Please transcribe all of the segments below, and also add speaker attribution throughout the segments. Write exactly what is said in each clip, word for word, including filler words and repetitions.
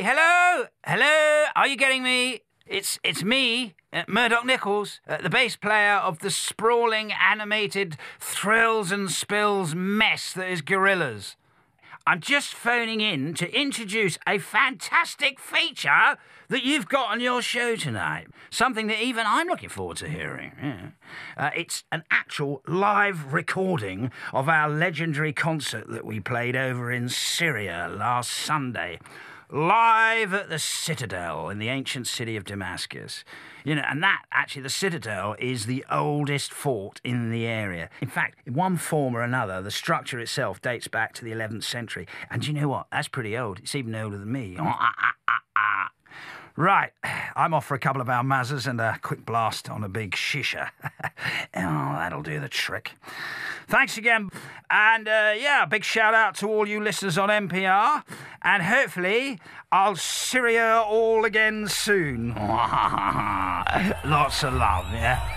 Speaker 1: hello? Hello? Are you getting me? It's it's me, uh, Murdoc Nichols, uh, the bass player of the sprawling, animated thrills and spills mess that is Gorillaz. I'm just phoning in to introduce a fantastic feature that you've got on your show tonight. Something that even I'm looking forward to hearing. Yeah. Uh, it's an actual live recording of our legendary concert that we played over in Syria last Sunday. Live at the Citadel in the ancient city of Damascus. You know, and that, actually, the Citadel is the oldest fort in the area. In fact, in one form or another, the structure itself dates back to the eleventh century. And you know what? That's pretty old. It's even older than me. Right, I'm off for a couple of our mazzas and a quick blast on a big shisha. Oh, that'll do the trick. Thanks again. And, uh, yeah, big shout-out to all you listeners on N P R. And hopefully I'll Syria all again soon. Lots of love, yeah?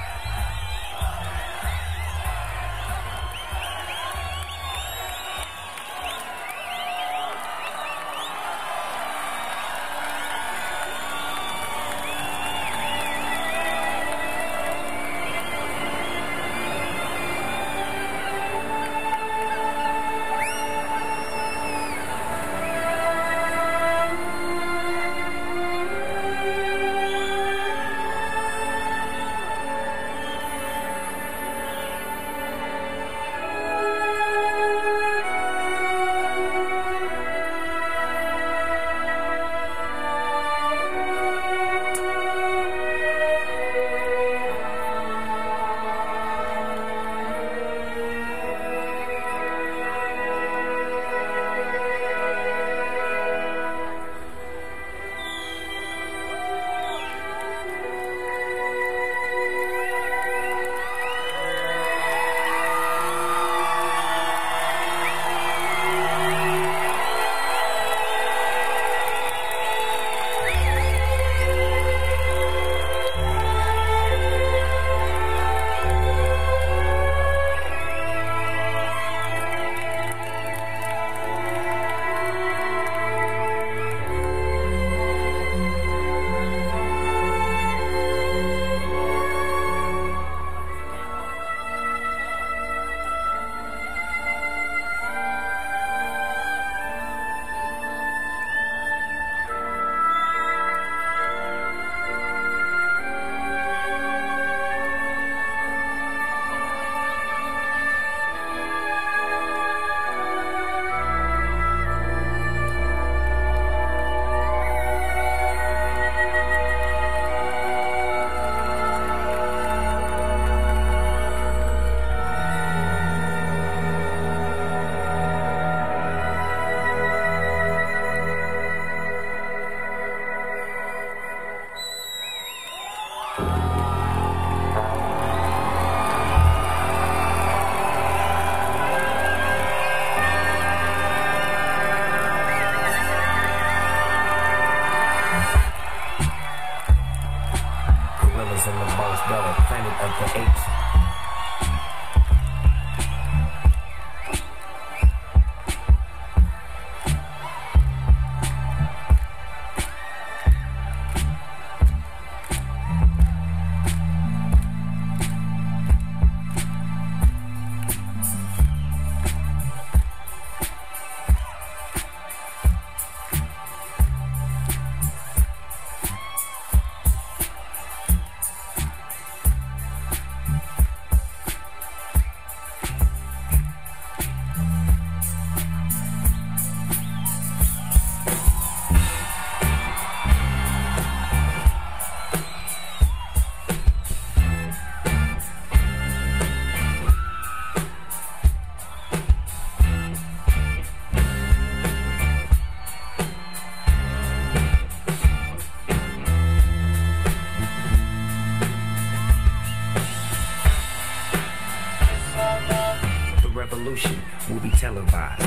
Speaker 2: Will be televised,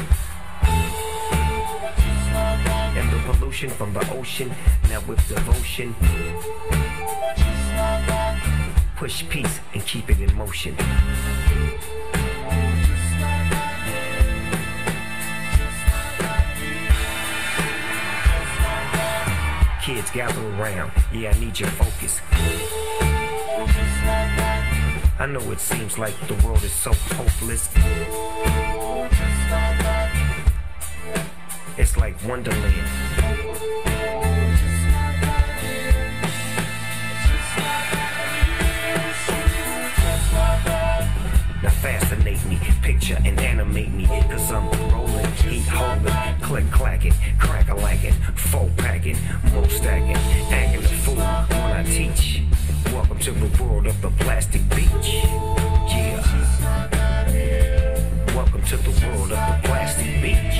Speaker 2: and the pollution from the ocean now with devotion push peace and keep it in motion. Kids gather around, yeah, I need your focus. I know it seems like the world is so hopeless. It's like Wonderland. Now fascinate me, picture and animate me, cause I'm rolling, heat holding, click clacking, crack-a-lacking, four packing, mo stacking, acting a fool when I teach. Welcome to the world of the plastic beach. Yeah. Welcome to the world of the plastic beach.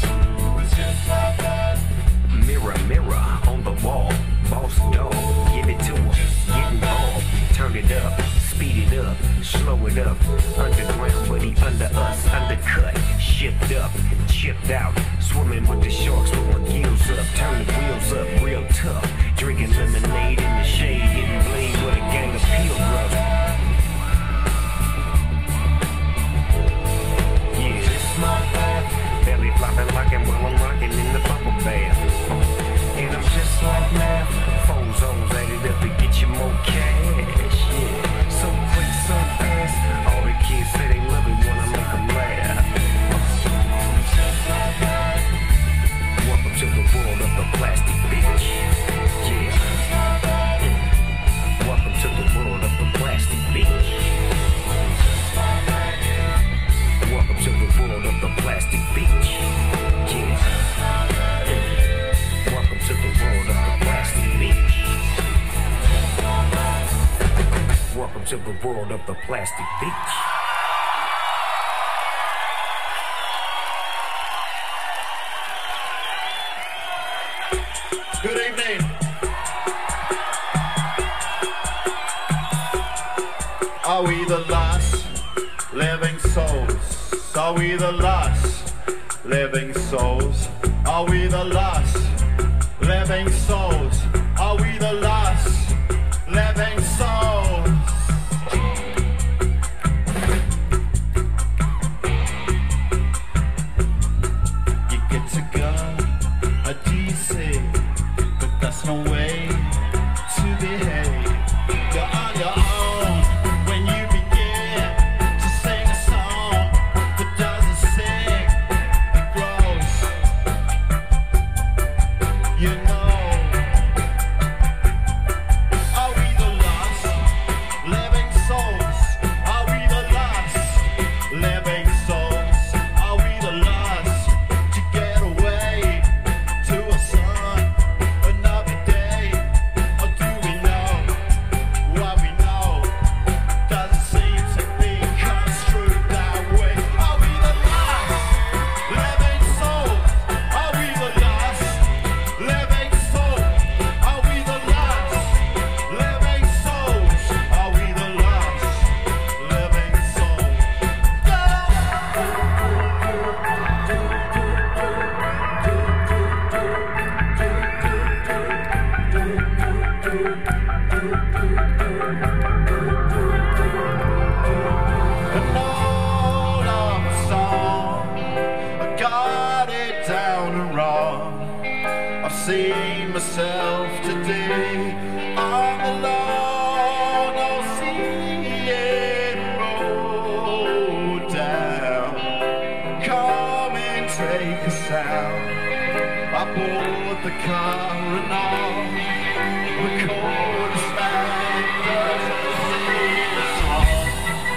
Speaker 2: Mirror, mirror on the wall, boss dog, give it to him, get involved, turn it up, speed it up, slow it up, underground but he under us, undercut, shipped up, chipped out, swimming with the sharks with my gills up, turn the wheels up, real tough, drinking lemonade in the shade, getting blade with a gang of pilgrims. Yeah, it's my path, belly flopping like I'm while I'm rocking in the bubble bath, and I'm just like math, four zones added up to get you more cash, yeah, so quick, so fast, all the kids say they love it when I make them laugh. Welcome to the world of the plastic beach, yeah. Welcome to the world of the plastic beach. Welcome to the world of the plastic beach, yeah. Welcome to the world of the plastic beach. Welcome to the world of the plastic beach.
Speaker 3: Good evening. Are we the last living souls? Are we the last living souls? Are we the last living souls? Are we the last living souls? You get to go a D C, but that's no way to behave. You're on your own when you begin to sing a song that doesn't sing, it grows. You know. Are we the last living souls? Are we the last living souls? Are we the last to get away to a sun, another day? Or do we know what we know doesn't seem to be construed that way? Are we the last living souls? Are we the last living souls? Are we the last living souls? Are we the last living souls? An old love song, I got it down and wrong. I've seen myself today. I'm alone, I'll see it roll down. Come and take us out. I bought the car and all. Record a smack, doesn't sing a song.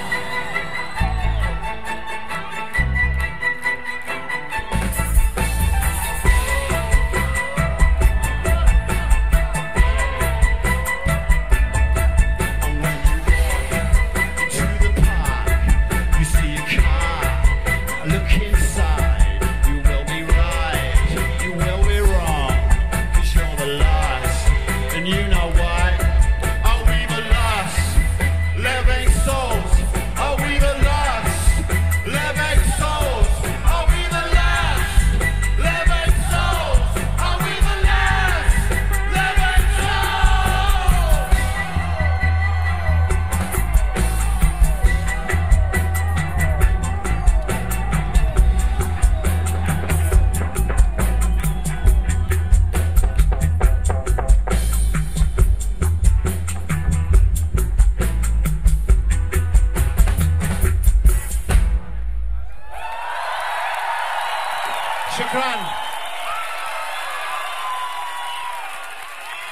Speaker 3: And when you walk into the park, you see a car. Look inside, you will be right, you will be wrong, 'cause you're the light.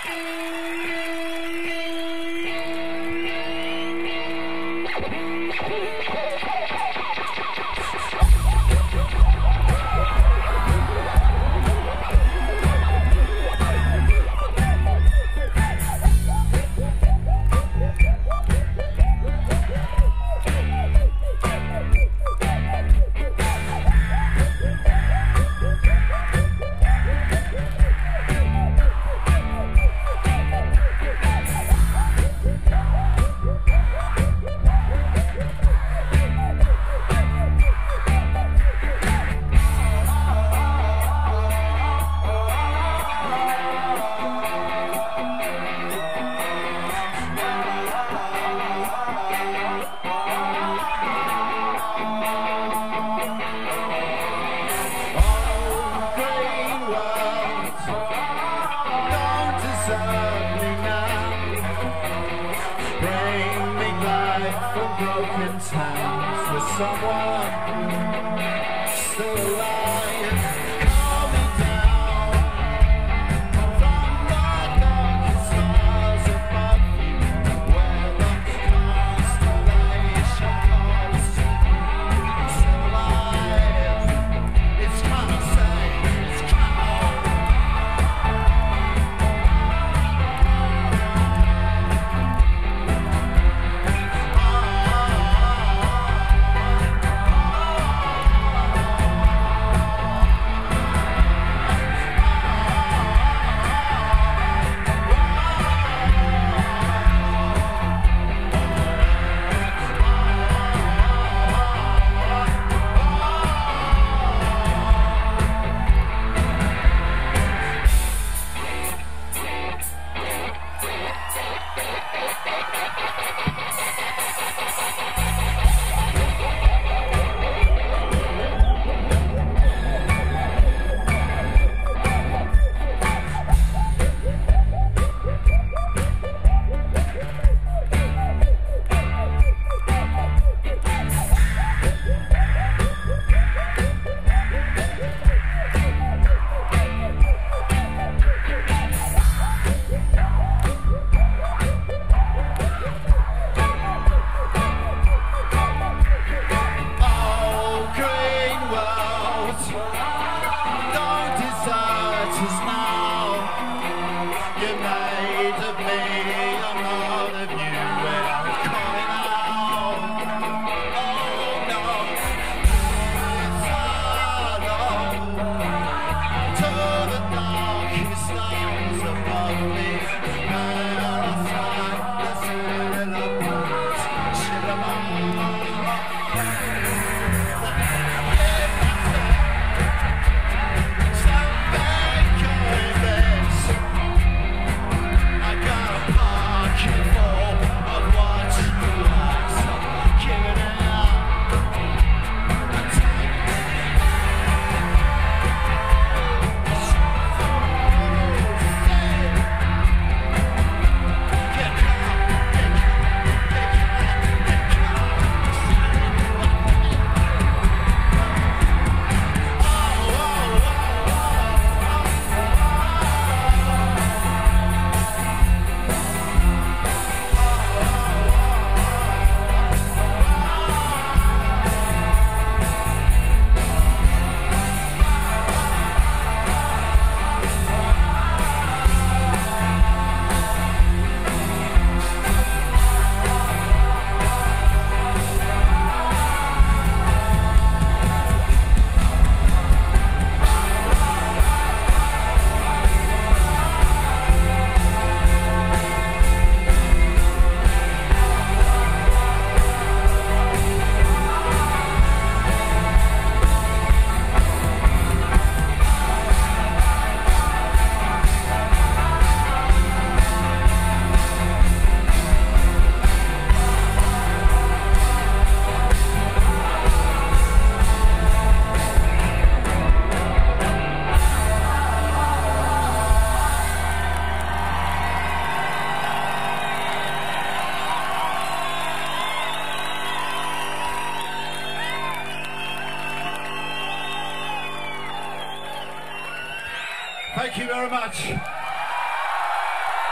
Speaker 3: Thank you very much.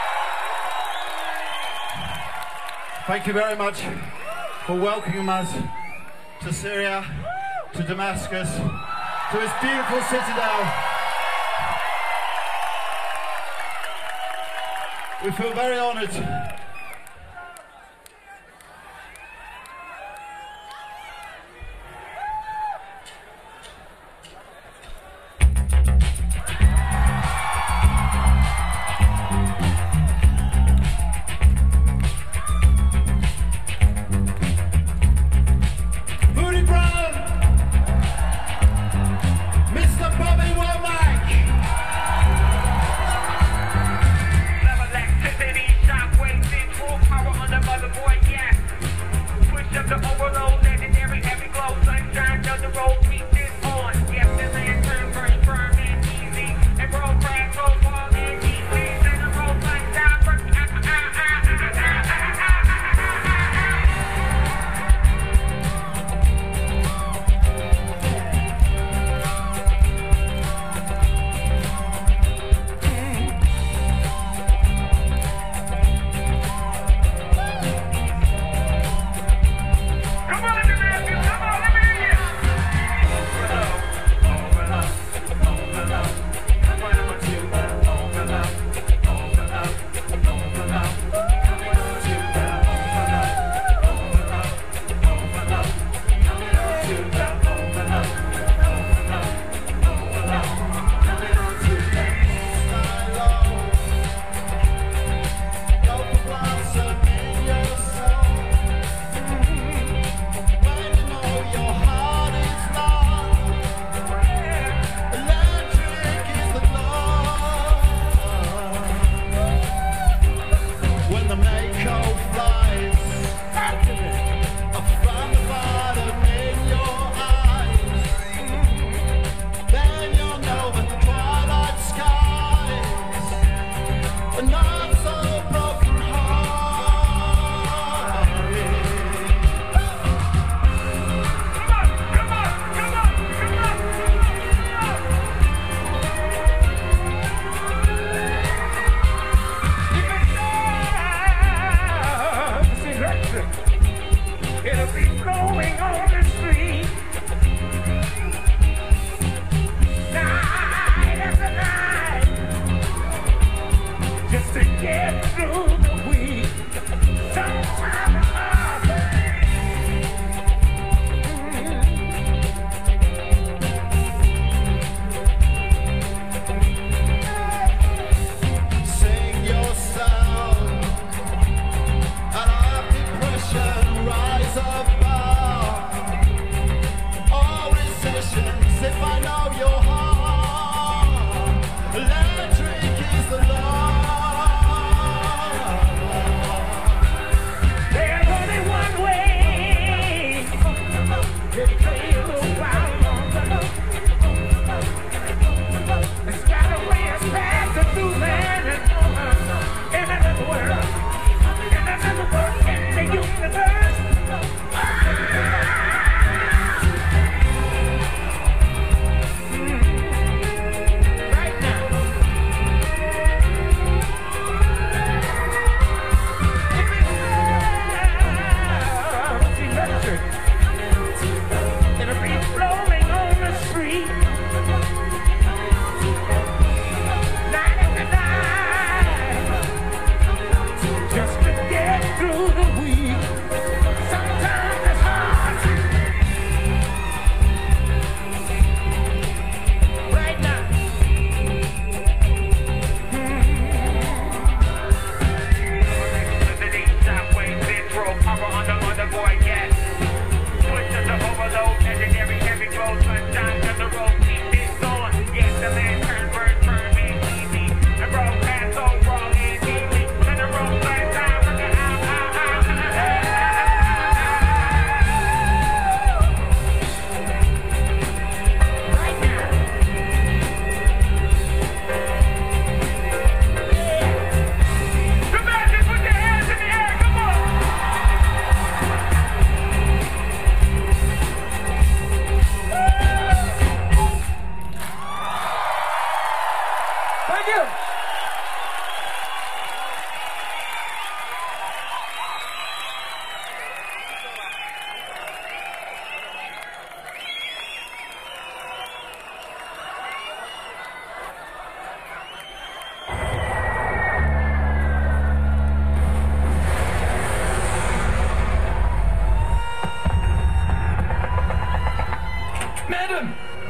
Speaker 3: Thank you very much for welcoming us to Syria, to Damascus, to this beautiful Citadel. We feel very honoured.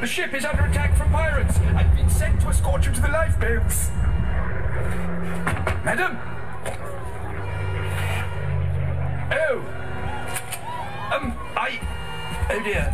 Speaker 4: The ship is under attack from pirates. I've been sent to escort you to the lifeboats. Madam? Oh. Um, I... Oh dear.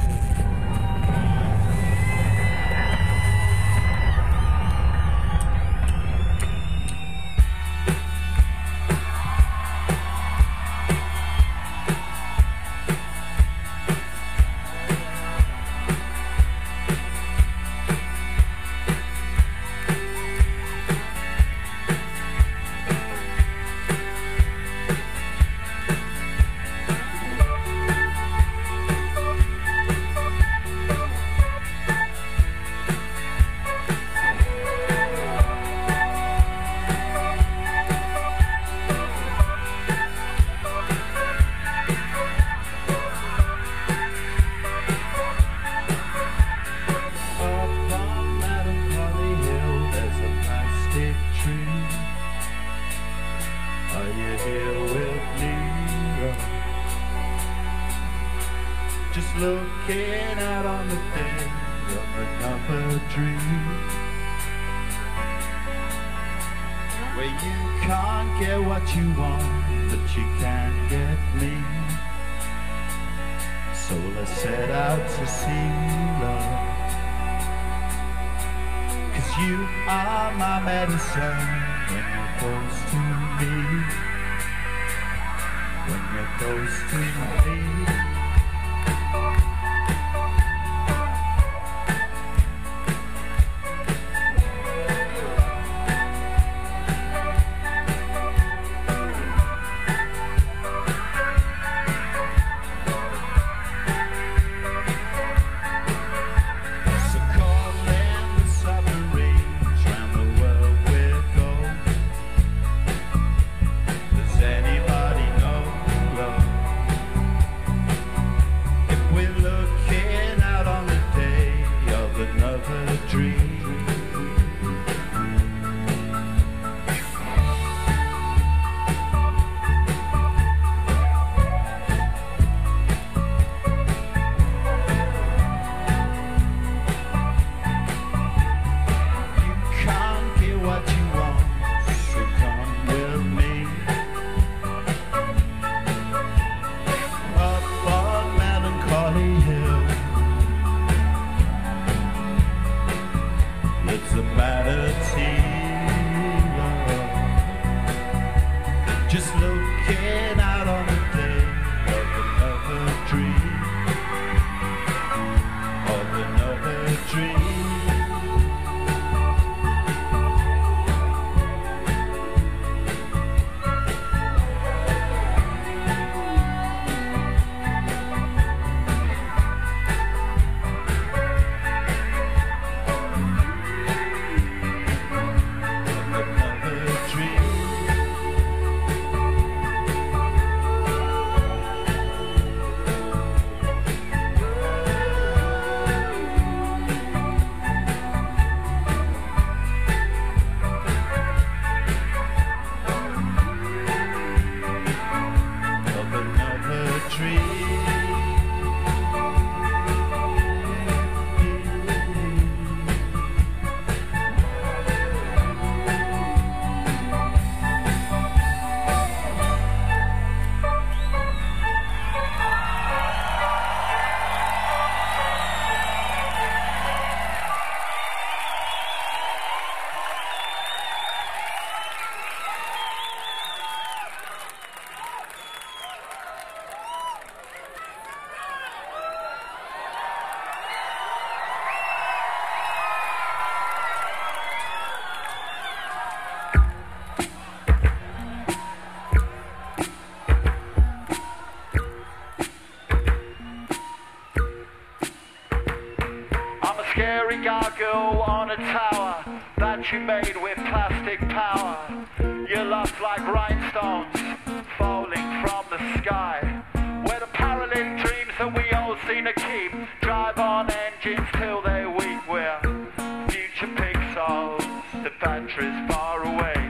Speaker 3: Gargoyle on a tower that you made with plastic power. Your love's like rhinestones falling from the sky, where the parallel dreams that we all seem to keep drive on engines till they weep. We're future pixels, the battery's far away.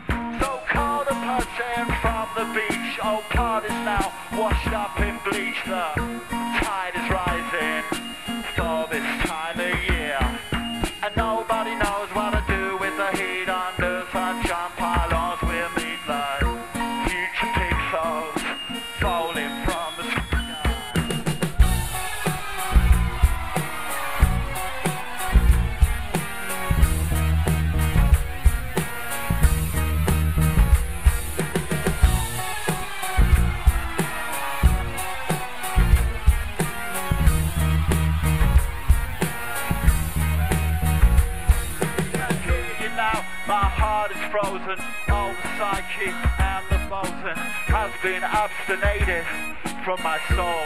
Speaker 3: So call the person from the beach. Old part is now washed up in bleach. The tide is rising for this time of year.
Speaker 5: My heart is frozen, all the psyche and the boson has been abstinated from my soul.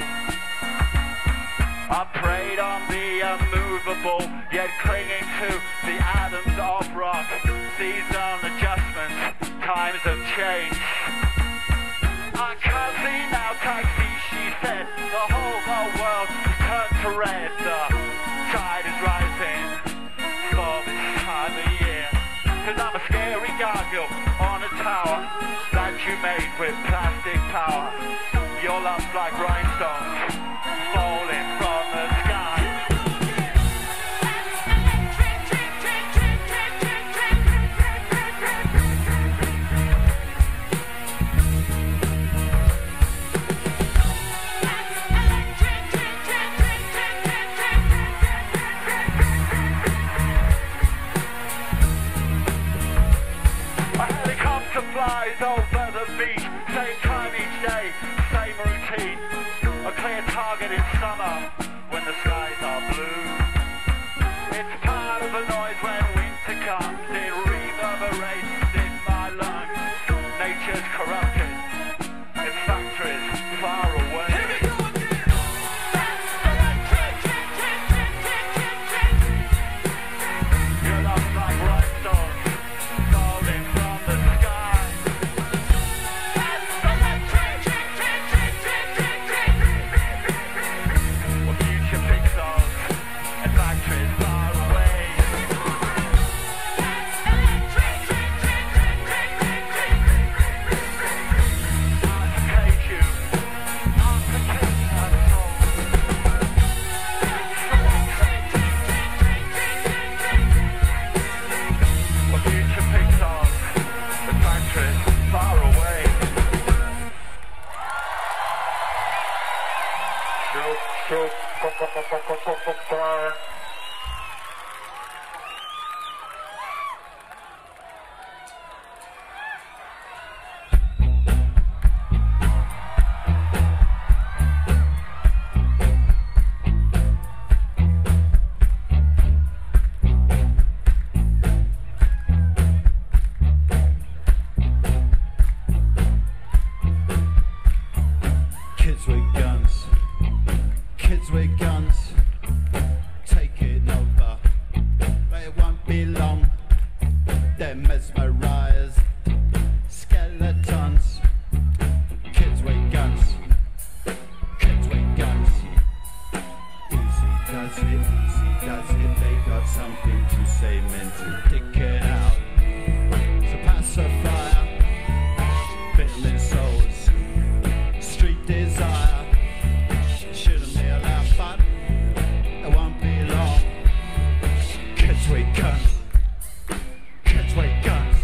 Speaker 5: I preyed on the unmovable, yet clinging to the atoms of rock. Season adjustments, times have changed. I can't see now, taxi, she said. The whole, whole world has turned to red. The tide is rising for this time of year. Cause I'm a scary gargoyle on a tower that you made with plastic power. Your love's like rhinestones falling from the sky. A helicopter flies over the beach, same time each day, same routine. A clear target in summer when the skies are blue. It's part of the noise when winter comes. It reverberates in my lungs. Nature's corrupted. Its factories far away. Here we go again. Your love's like rhinestones falling from the sky. Well, future pixels and factories far away. Articade you, articade my soul. Well, future pixels and factories far away. Shoot, shoot,
Speaker 3: Kids with guns, kids with guns, taking over. But it won't be long. They're mesmerized. Skeletons, kids with guns, kids with guns. Easy does it, easy does it. They got something to say, meant to dick it out. So pacifier, fiddling souls. Street desire, shouldn't be allowed fun. It won't be long. Kids with guns, kids with guns.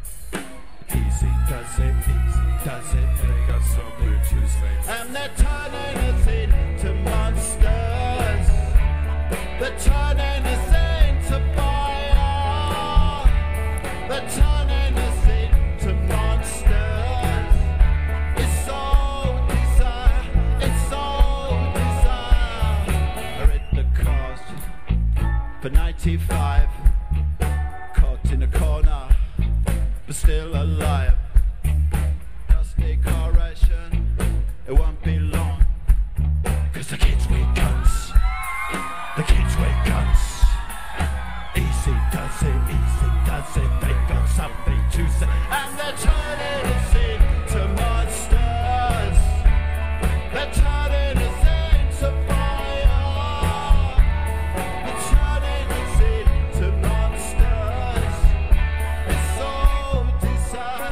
Speaker 3: Easy does it, easy does it. They got something to say. And they're turning us into monsters. They're turning us into fire. They're turning us into monsters. It's all desire, it's all desire. I read the cost for ninety-five, caught in a corner, but still alive. Just decoration, it won't be long. Cause the kids with guns, the kids with guns. Easy does it, easy does it. They got something to say. And they're turning us into monsters. They're turning us into fire. They're turning us into monsters. It's all desire.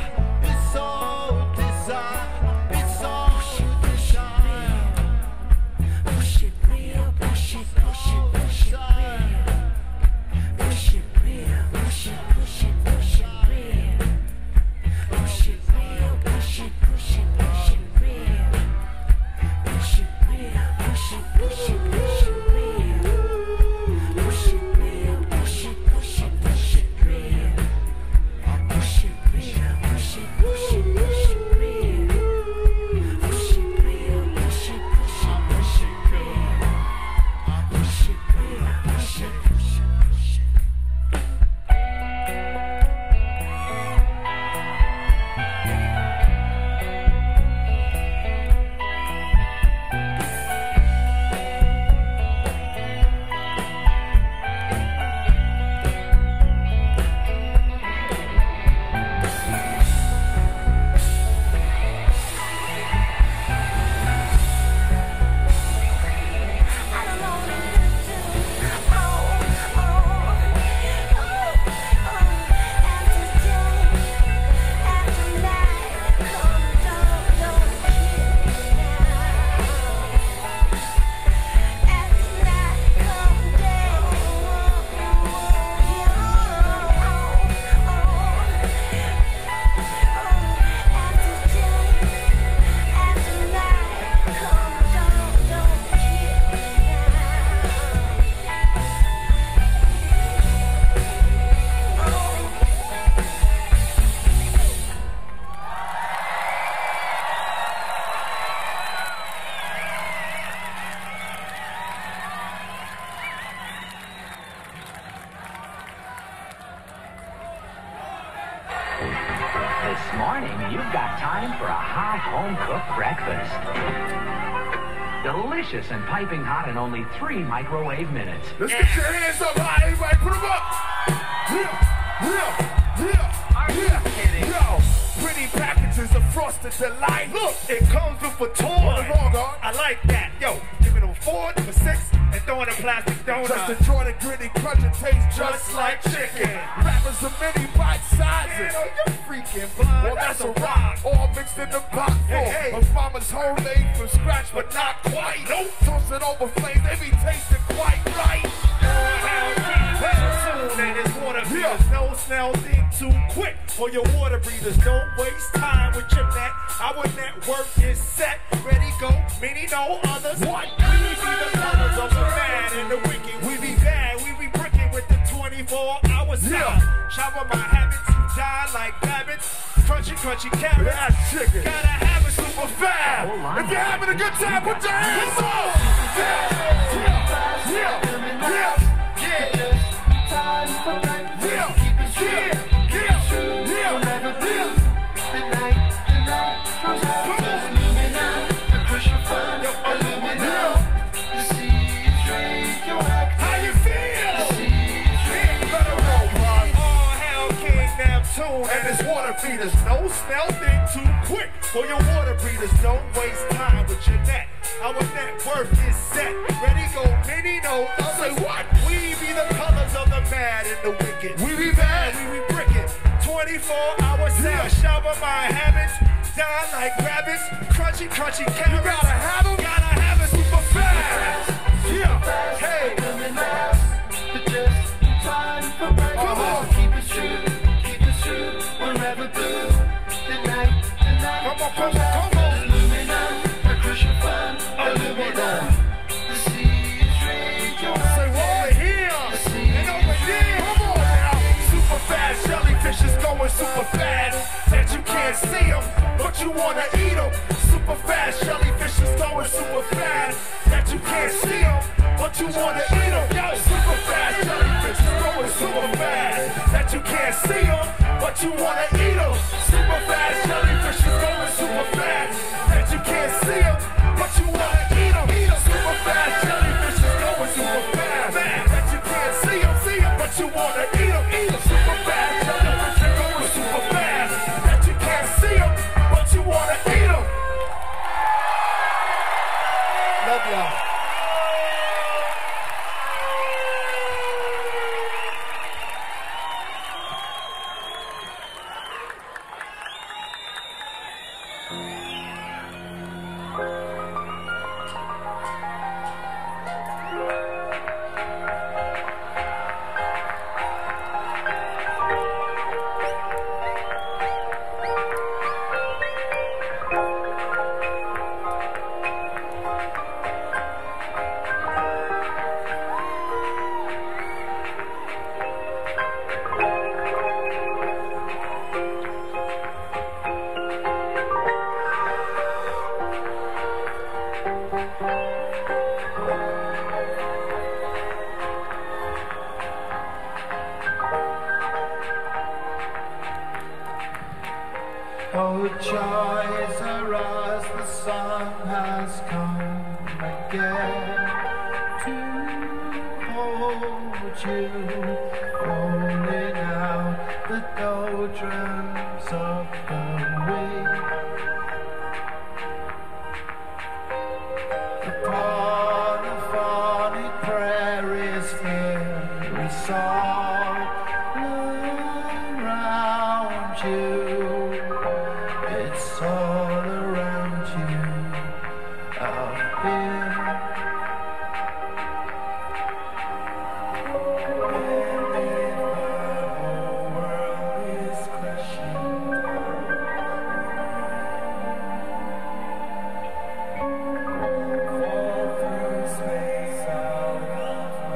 Speaker 6: This morning, you've got time for a hot home-cooked breakfast. Delicious and piping hot in only three microwave minutes.
Speaker 3: Let's get your hands up high, everybody, put them up. Yeah, yeah, yeah.
Speaker 6: Are you
Speaker 3: yeah.
Speaker 6: kidding?
Speaker 3: Yo, pretty packages of frosted delight. Look, it comes with a toy. What's wrong, dog? I like that. Yo, give it a four, a six, and throw in a plastic donut. Just enjoy the gritty crunch, it tastes just like chicken. Rappers of many bite sizes. Man, oh, you freaking blind. Well, that's a rock. All mixed in the pot full. Hey, hey. Of mama's homemade from scratch, but not quite. Nope. Toss it over flames, they be tasting quite right. And it's water breathers, yeah. No snail thing too quick for your water breathers. Don't waste time with your net. Our network is set. Ready, go, many no others. What? We be the colors of the mad and the wicked. We be bad, we be bricking with the twenty-four hour style. Yeah. Shower my habits, you die like rabbits. Crunchy, crunchy carrots. That's chicken. Gotta have it super fast. Oh, if you're having a good time, put your hands up. Yeah, yeah, yeah, yeah. Yeah. Time for breakfast. Yeah. Keep it true. Yeah. Yeah. True. Yeah. Never do. The night, the night comes out. Just moving out. The crucial fun. Illuminate. The sea is radioactive. How you feel? The sea is radioactive. All hail King Neptune and his water feeders. No smell thing too quick for your water breathers. Don't waste time with your net. Our net worth is set. Ready, go, many no. I'll say what? We be the colors of the mad and the wicked. We be bad, we be bricking. twenty-four hour sound. Yeah. Shower my habits. Die like rabbits. Crunchy, crunchy carrots. You gotta have them. Gotta have it super fast. Yeah. Fast, hey. Just time for breakfast. Come on. Keep it true. Keep it true. We'll never do. The night, the night. Come on, come on, come on. Aluminum. The sea is radioactive. Say over here and over there. Come on now. Superfast jellyfish is going super fast. That you can't see them, but you wanna eat them. Superfast jellyfish is going super fast. That you can't see them, but you wanna eat them. Yo, superfast jellyfish is going super fast. That you can't see them, but you wanna eat them. Superfast jellyfish is going super fast. That you can't see them, but you wanna eat them. Eat them. Super fast jellyfish is going super fast. Man, that you can't see them, see them, but you wanna eat them. Eat them. Super fast jellyfish is going super fast. That you can't see them, but you wanna eat them. Love y'all. Oh, joy is arise, the sun has come again to hold you, holding out the doldrums of the week. Upon the funny prairies fairy song around you. It's all around you out here. And if the whole world is crashing, fall through space out of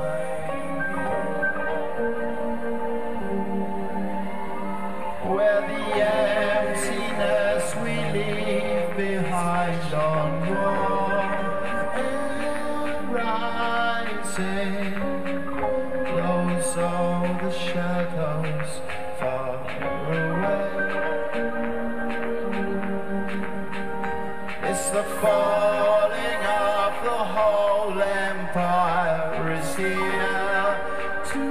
Speaker 3: my view, where the emptiness we leave behind on war and rising, close all the shadows far away. the falling of the whole empire is here to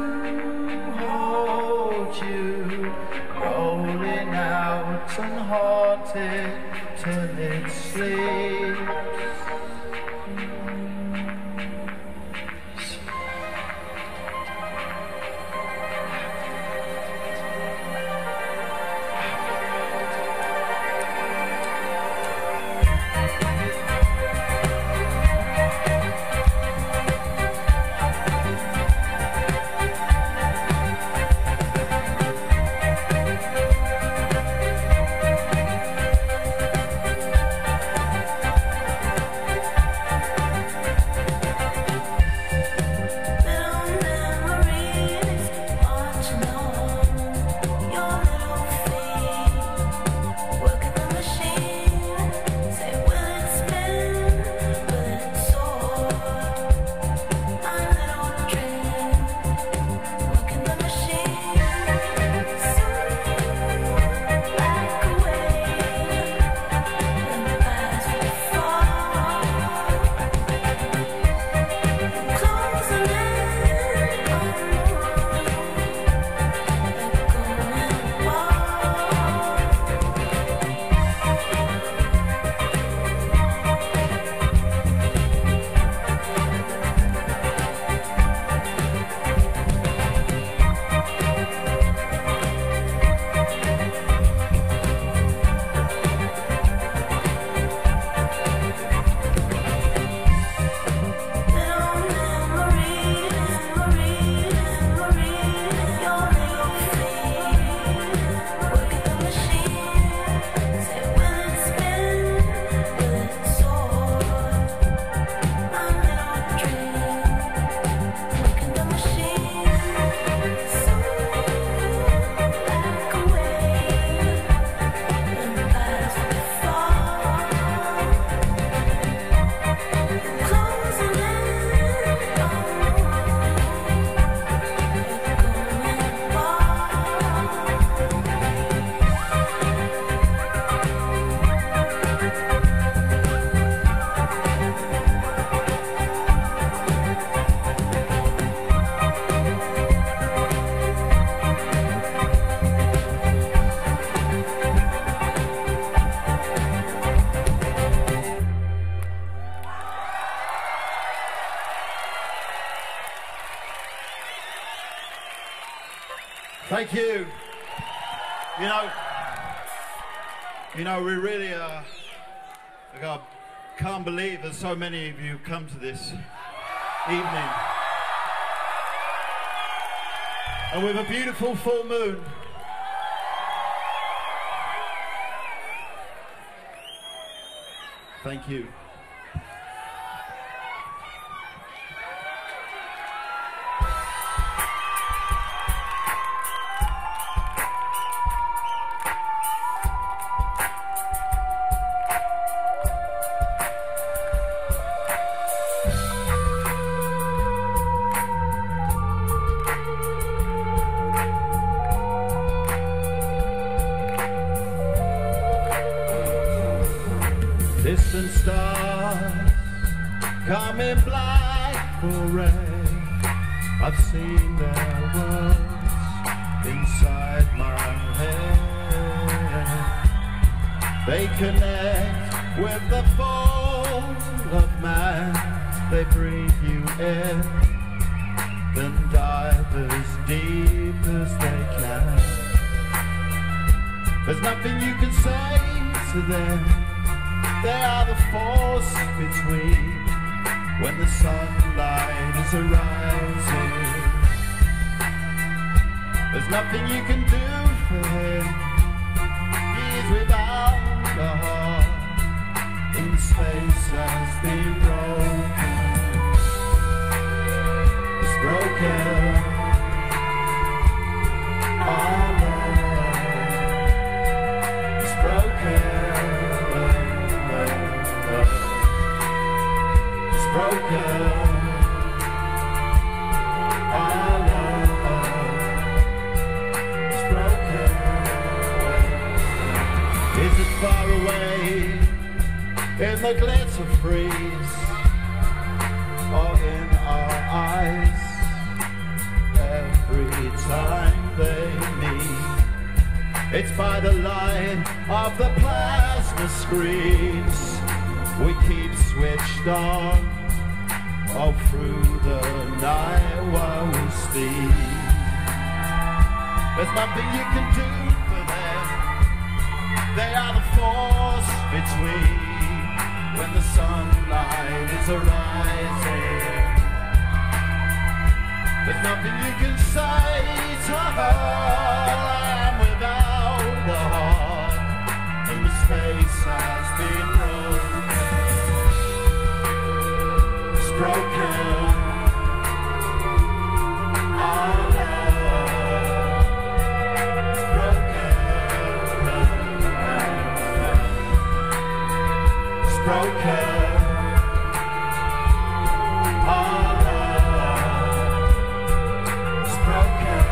Speaker 3: hold you, rolling out unhaunted till it sleeps. Thank you. You know, you know, we really, uh, like, I can't believe that so many of you come to this evening. And with a beautiful full moon. Thank you. Distant stars coming black for rain. I've seen their worlds inside my head. They connect with the fall of man. They breathe you in, then dive as deep as they can. There's nothing you can say to them. They are the force between when the sunlight is arising. There's nothing you can do for him. He is without a heart. In space has been broken. It's broken. Our love is broken. Broken, our love is broken. Is it far away? in the glitter freeze, or in our eyes, every time they meet. It's by the light of the plasma screens we keep switched on, all through the night while we sleep. There's nothing you can do for them. They are the force between when the sunlight is arising. There's nothing you can say to her. And without the heart, and the space has been broken. It's broken. Our love is broken. It's broken. Our love is broken.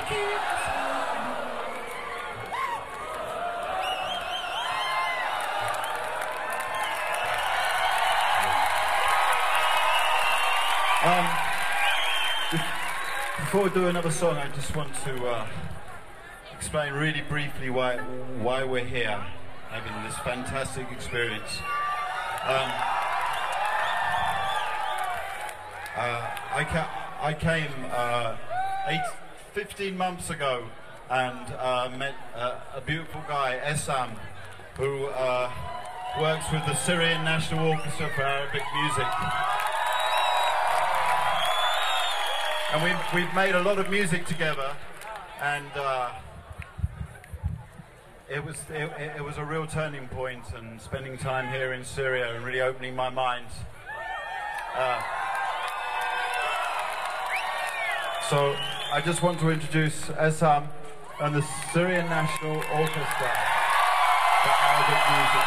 Speaker 3: Um, before we do another song, I just want to uh, explain really briefly why why we're here, having this fantastic experience. Um, uh, I, ca I came uh, eight, fifteen months ago and uh, met uh, a beautiful guy, Eslam, who uh, works with the Syrian National Orchestra for Arabic music. And we've, we've made a lot of music together, and uh, it was it, it was a real turning point, and spending time here in Syria and really opening my mind. Uh, so I just want to introduce Eslam and the Syrian National Orchestra for Arabic music.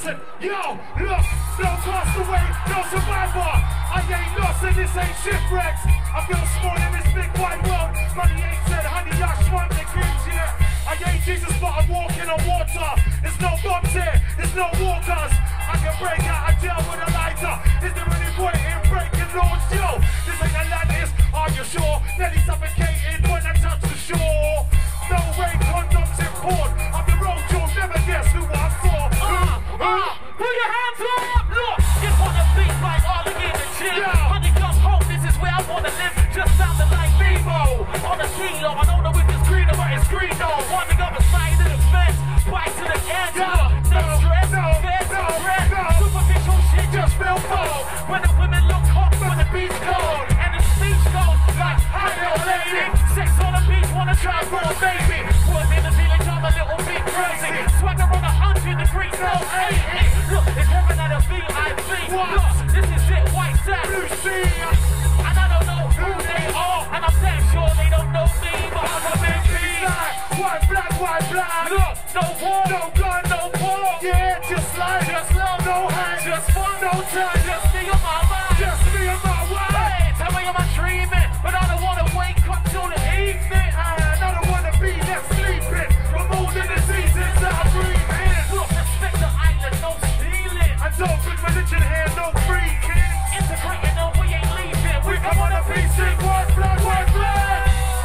Speaker 3: listen, yo, look, no castaway, no survivor. I ain't lost and this ain't shipwrecks. I feel small in this big wide world. Money ain't said, honey, I shrunk the kids, yeah. I ain't Jesus, but I'm walking on water. There's no bombs here, there's no walkers. I can break out of jail with a lighter. Is there any point in breaking laws? Yo, this ain't Atlantis, are you sure? Nearly suffocated when I touch the shore. No rain, condoms import. I'm the road, you'll never guess who I'm for. Uh, uh,
Speaker 5: put your hands up! Look, just wanna beat like all in the gym.
Speaker 3: Yeah.
Speaker 5: Honey, come home, this is where I wanna live. Just sounding like Nemo. On a kilo, I know the whip is greener, but it's green though. One to go beside of the fence, bite to the end.
Speaker 3: Yeah.
Speaker 5: No,
Speaker 3: No,
Speaker 5: stress,
Speaker 3: no,
Speaker 5: feds,
Speaker 3: no,
Speaker 5: stress.
Speaker 3: no.
Speaker 5: Superficial shit just feel cold. When the women look hot, when the beats cold. And the speech goes like, hi, little lady. Sex on the beach, wanna try for a baby. Work in the village, I'm a little bit crazy. Swagger on a hundred degrees, no eighty. Look, it's heaven at a V I P. Look, this is it, white sack.
Speaker 3: You see,
Speaker 5: And I don't know who they are, and I'm damn sure they don't know me, but I'm a big B.
Speaker 3: white flag, white flag.
Speaker 5: Look, no war,
Speaker 3: No gun,
Speaker 5: no war.
Speaker 3: yeah, just like,
Speaker 5: Just love,
Speaker 3: no hand,
Speaker 5: just fun,
Speaker 3: no time,
Speaker 5: just me on my mind.
Speaker 3: just me and my wife.
Speaker 5: Hey, tell me am I dreaming, but I don't wanna wake up till the evening.
Speaker 3: And I don't wanna be left sleeping from all the diseases that I breathe in.
Speaker 5: Look, respect the island, no stealing.
Speaker 3: I don't bring religion here, no free kings.
Speaker 5: Integrating, no, we ain't leaving.
Speaker 3: We come on a piece in white flag, white flag.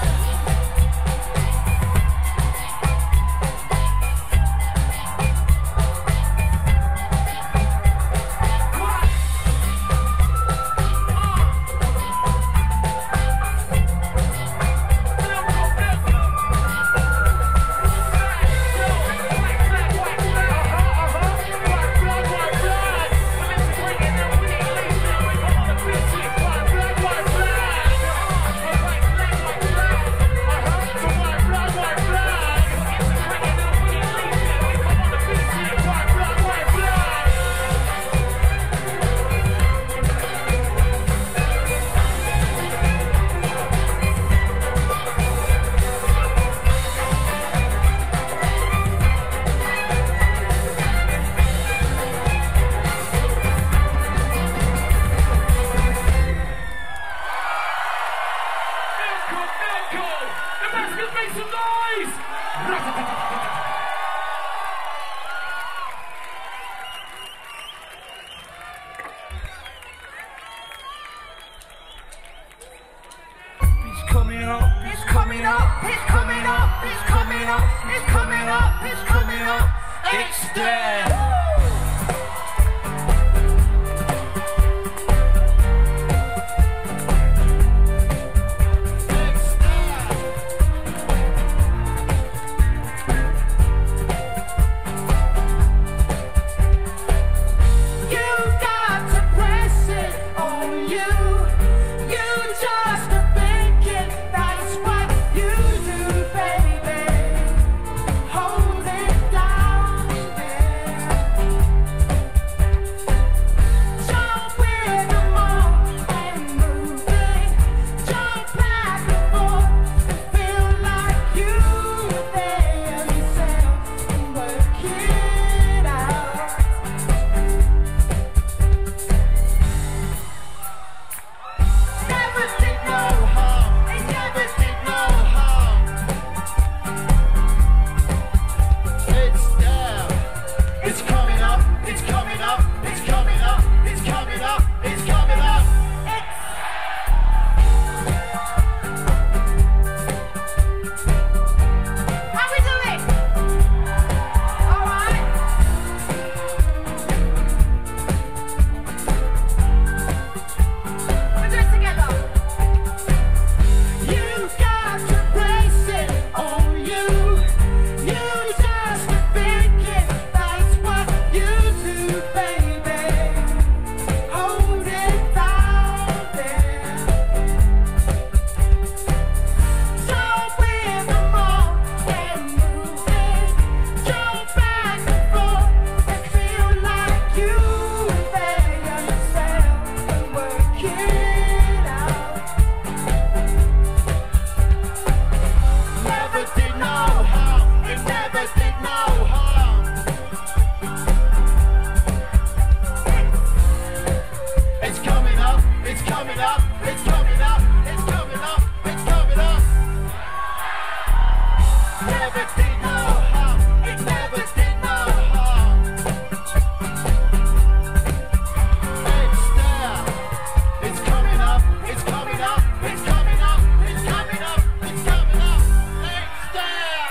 Speaker 5: Damascus, make some noise!
Speaker 1: It's coming up, it's coming up, it's coming up, it's coming up, it's coming up, it's coming up, it's there.
Speaker 7: Hold it down, yeah.
Speaker 3: never did no harm. It never did no harm. It's there. It's coming up. It's coming up. It's coming up. It's coming up. It's coming up. It's there.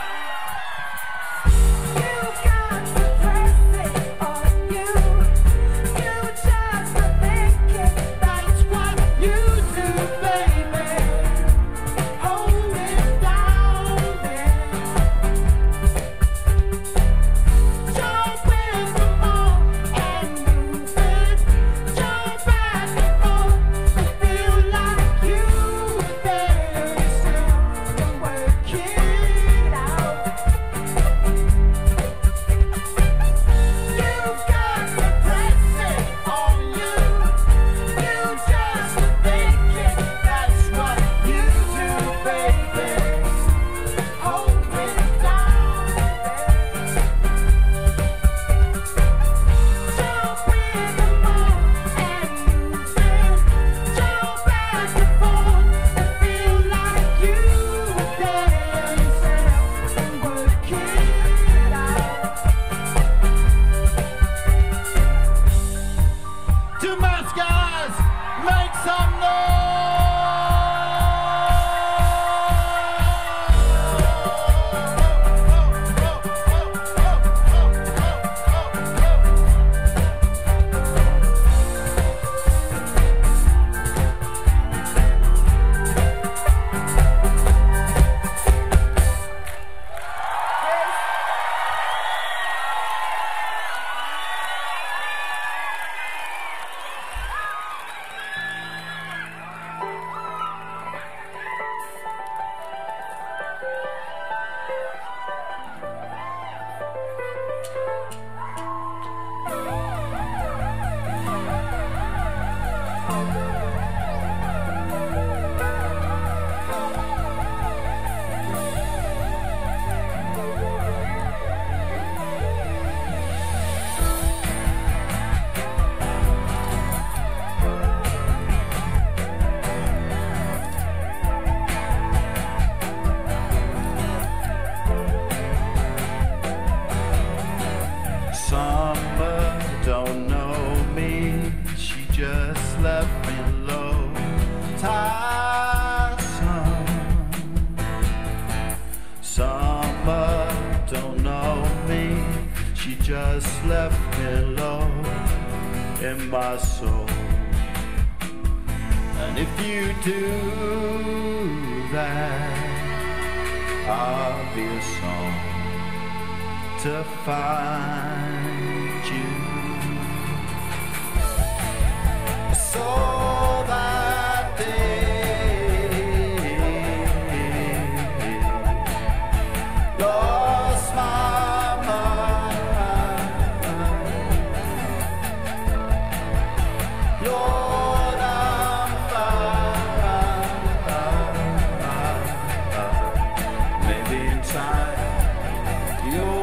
Speaker 7: You got to press it on you. You just think it. That's what you do, baby. Hold it down there. Jump in the ball and move it. Jump back and forth and feel like you there yourself and work it out. You've got to press it on you. You just think it. That's what you do, baby. Hold it down there. Jump in the ball and move it. Jump back and forth and feel like you there yourself and work it out.
Speaker 3: Damascus, make some Summer don't know me, she just left me low. Tiresome. Summer don't know me, she just left me low in my soul. And if you do that, I'll be a song to find you. So that day lost my mind. Lord, I'm fine. Maybe in time you'll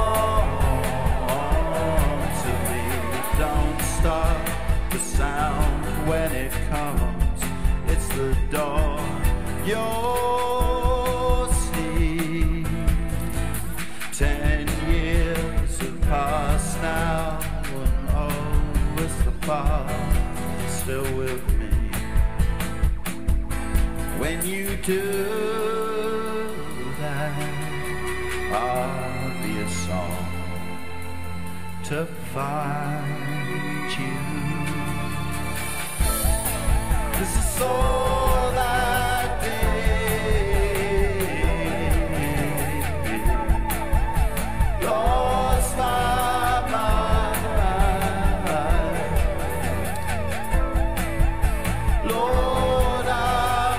Speaker 3: the sound when it comes, it's the door you'll see. Ten years have passed now, and oh, it's the past still with me. When you do that, I'll be a song to find you. This is all that day lost my mind. Lord, I'm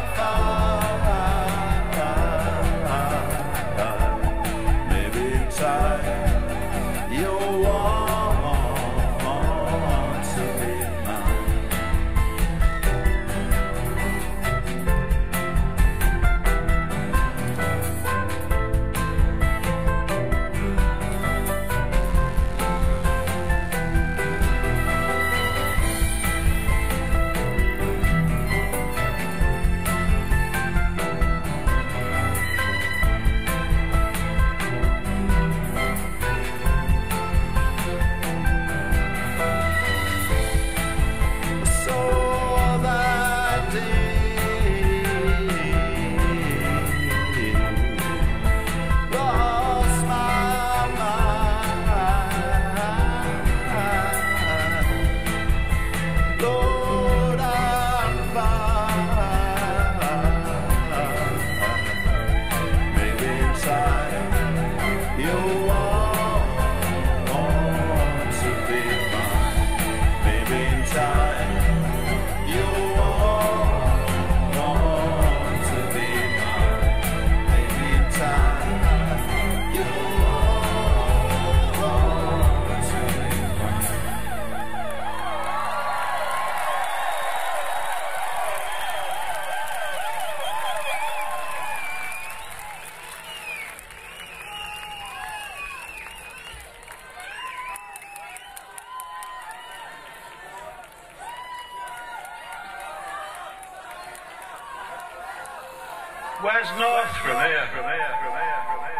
Speaker 3: fine. Maybe in time you'll want to be mine. You all want to be mine, baby, in time. You all want to be mine, baby, in time. You all want to be mine.
Speaker 8: Where's north from here? From here? From here? From here?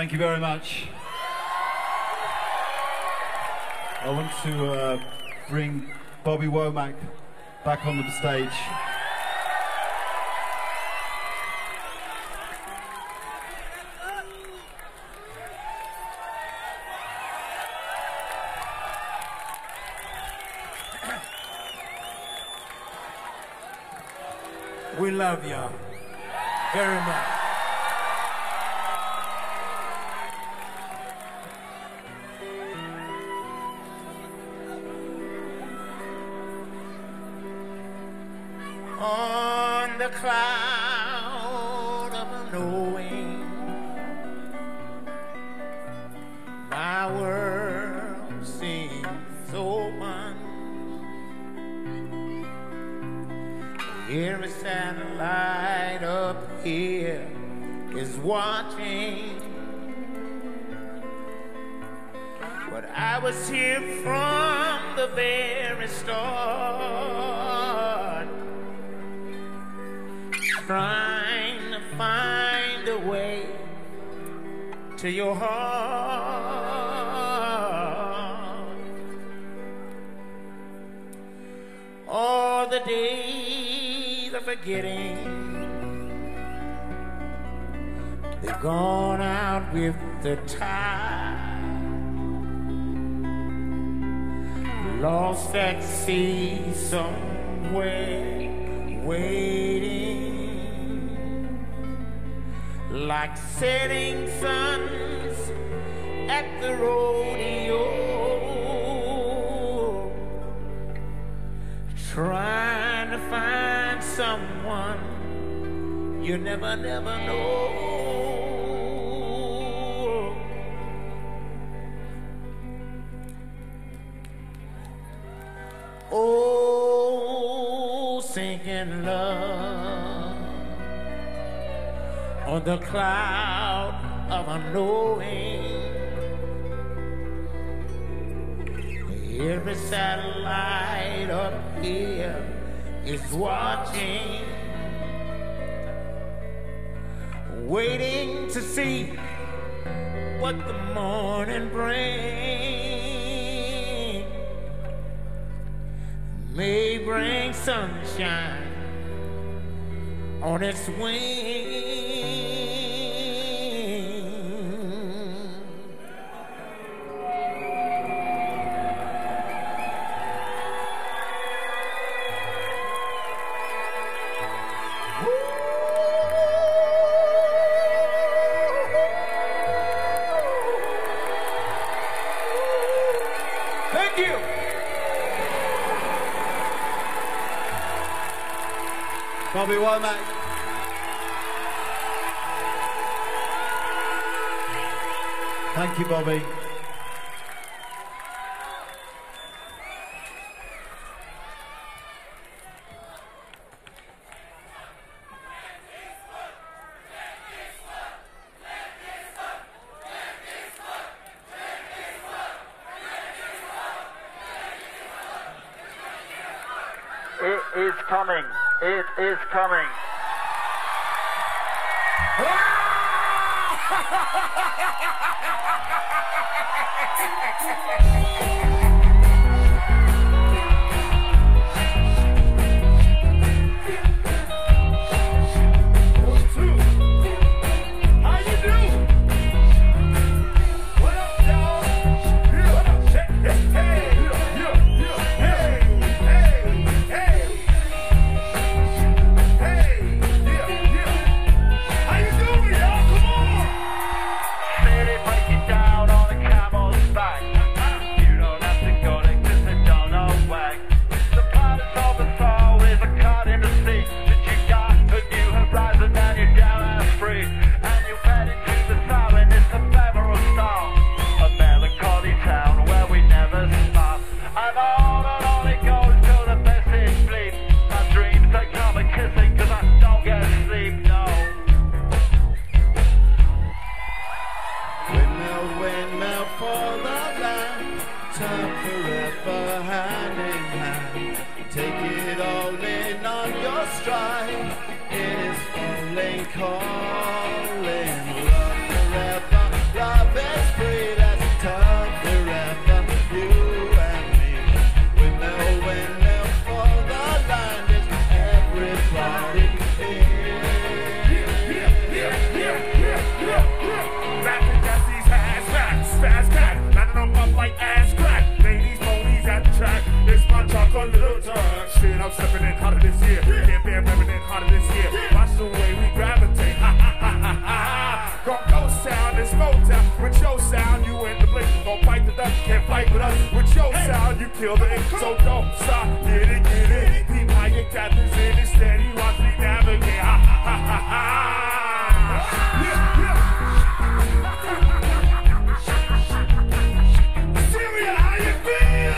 Speaker 9: Thank you very much. I want to uh, bring Bobby Womack back onto the stage.
Speaker 10: We love y'all very much.
Speaker 7: On the cloud of unknowing, my world seems open. Every satellite up here is watching. But I was here from the very start, trying to find a way to your heart. All the days of forgetting, they've gone out with the tide. Lost at sea somewhere, waiting, like setting suns at the rodeo, trying to find someone you never, never know. Oh, sinking love on the cloud of unknowing. Every satellite up here is watching, waiting to see what the morning brings. May bring sunshine on its wings.
Speaker 10: Thank you.
Speaker 9: Bobby Womack. Thank you, Bobby.
Speaker 5: It is coming. It is coming.
Speaker 3: How you do? What up, y'all? What up? Hey, hey, yeah, yeah, hey, hey, hey, hey, yeah, yeah. How you doing, y'all? Come on.
Speaker 5: City breaking down on a camel's back. You don't have to go like this and don't know whack. The pilot's of the soul is a cut in the sea. That you got a new horizon and you're down and free. And you head into the silent, it's a ephemeral star. A melancholy town where we never stop. And on and on it goes till the best is sleep. My dreams they come a kissing cause I don't get sleep, no.
Speaker 9: Windmill, windmill for the land, time forever hand in hand. Take it all in on your stride. It is falling, calling, love forever,
Speaker 3: shit, I'm stepping in hotter this year. Can't bear repping in hotter this year. Watch the way we gravitate. Ha ha ha ha ha. Gon' go sound, it's Motown. With your sound, you in the blink. Gon' fight the dust, can't fight with us. With your sound, you kill the ink. So don't stop, get it, get it. Keep how your captain's in it steady. Watch me navigate. Ha ha ha ha ha. Yeah, yeah. Syria, how you feel?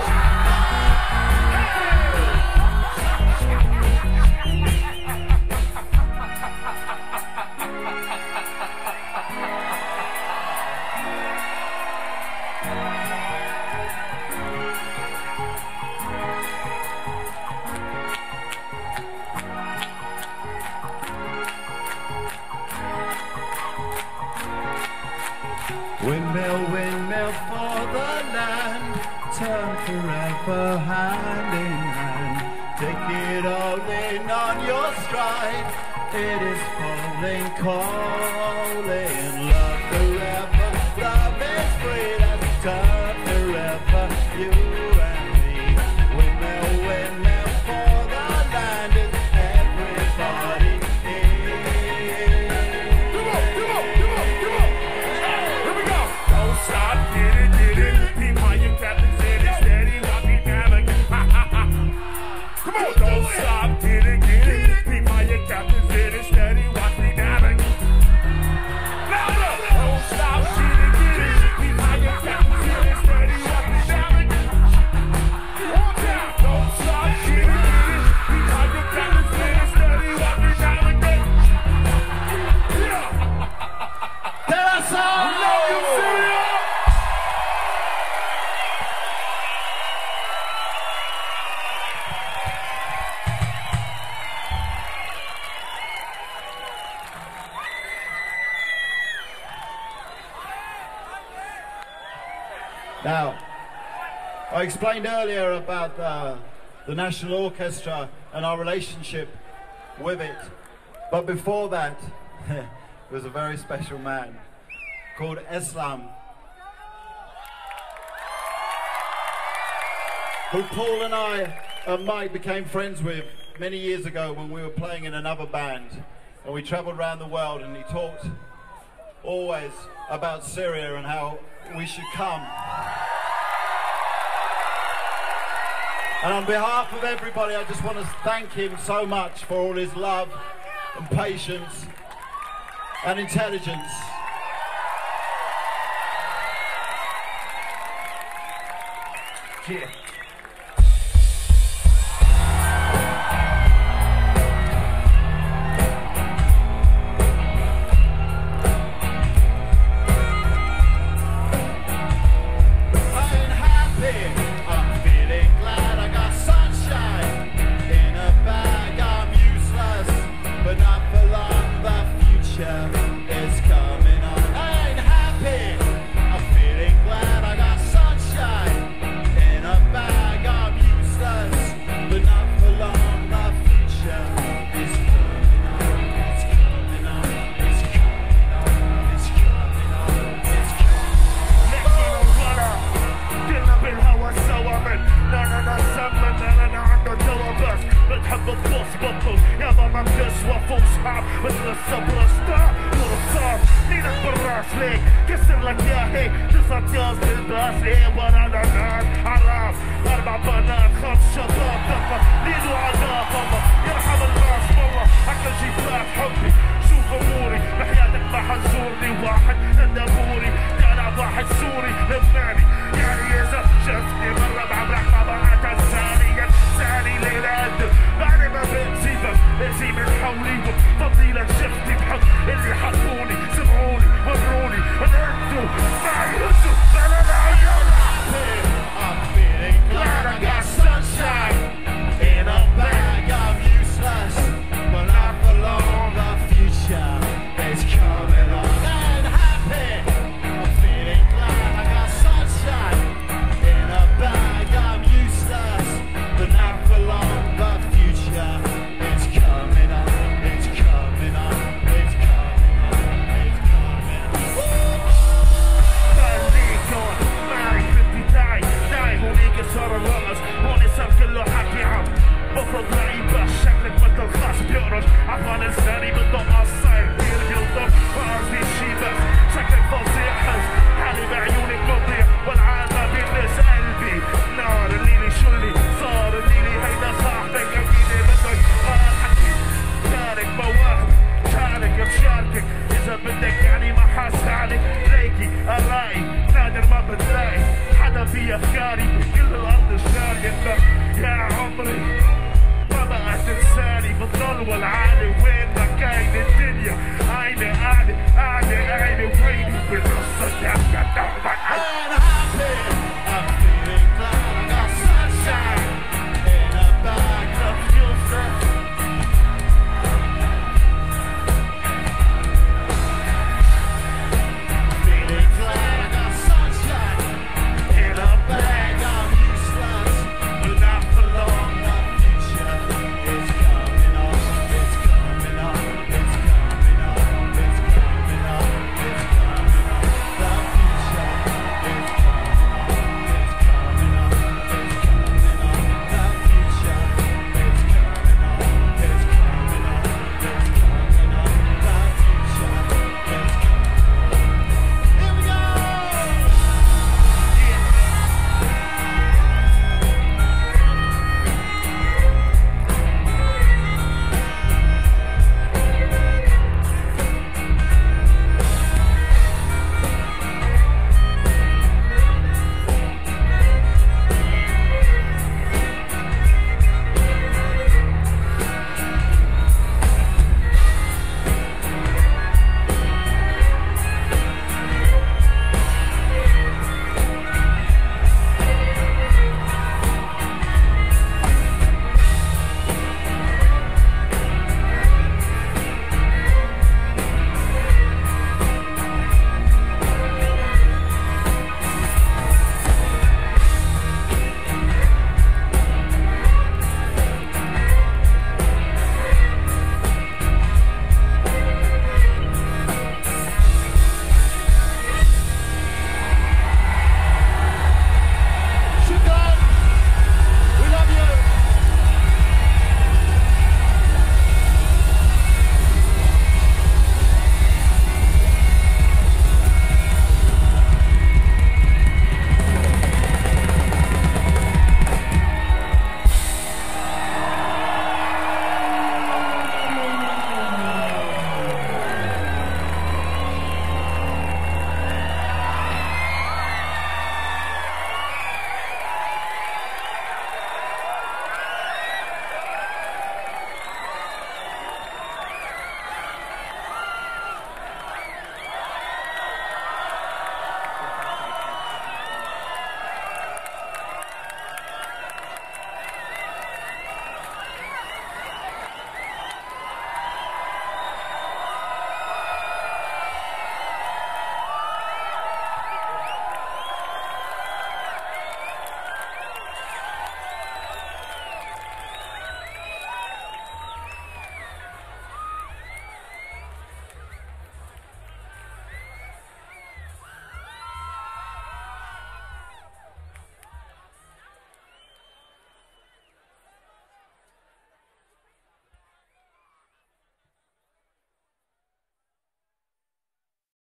Speaker 9: Windmill, windmill for the land, turn forever hand in hand. Take it all in on your stride. It is falling, calling. Love forever, love is free. Let's turn forever, you and me. Windmill, windmill for the land. Is everybody here?
Speaker 3: Come on, come on, come on, come on. Here we go. Don't stop, get it, get it. Keep how your captain's in it steady. Watch me navigate. Ha ha ha. Come on, don't stop, get it, get it. Keep how your captain's in it steady. Watch me navigate. Louder. Don't stop, get it, get it. Keep how your captain's in it steady. Watch me navigate. One time. Don't stop, get it, get it. Keep how your captain's in it steady. Watch me navigate. Yeah.
Speaker 9: That's all.
Speaker 3: I love you, Syria.
Speaker 9: Now, I explained earlier about uh, the National Orchestra and our relationship with it. But before that, there was a very special man called Eslam, who Paul and I and Mike became friends with many years ago when we were playing in another band. And we traveled around the world, and he talked always about Syria and how we should come. And on behalf of everybody, I just want to thank him so much for all his love and patience and intelligence.
Speaker 1: Cheers.